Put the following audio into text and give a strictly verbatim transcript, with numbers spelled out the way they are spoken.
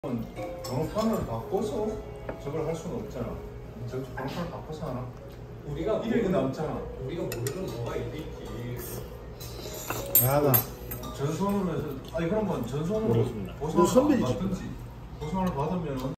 번호판을 바꿔서 저걸 할 수는 없잖아. 저 번호판을 바꿔서 하나? 우리가 이력이 남잖아. 우리가 모르는 뭐가 있지. 야나 전선으로 해서 아니 그런 건 전선으로 모르겠습니다. 보상을 선배이지. 받든지 보상을 받으면